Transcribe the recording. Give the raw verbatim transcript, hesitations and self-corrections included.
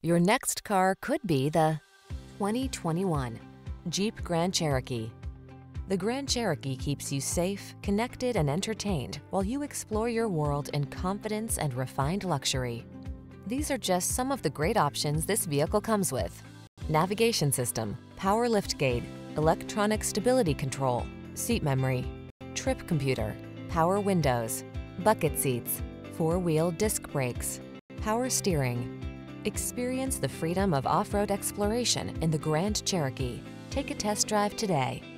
Your next car could be the twenty twenty-one Jeep Grand Cherokee. The Grand Cherokee keeps you safe, connected, and entertained while you explore your world in confidence and refined luxury. These are just some of the great options this vehicle comes with: navigation system, power liftgate, electronic stability control, seat memory, trip computer, power windows, bucket seats, four-wheel disc brakes, power steering. Experience the freedom of off-road exploration in the Grand Cherokee. Take a test drive today.